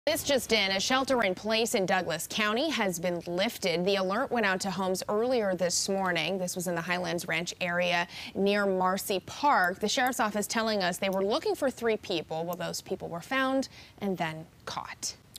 This just in, a shelter in place in Douglas County has been lifted. The alert went out to homes earlier this morning. This was in the Highlands Ranch area near Marcy Park. The sheriff's office telling us they were looking for 3 people. Well, those people were found and then caught.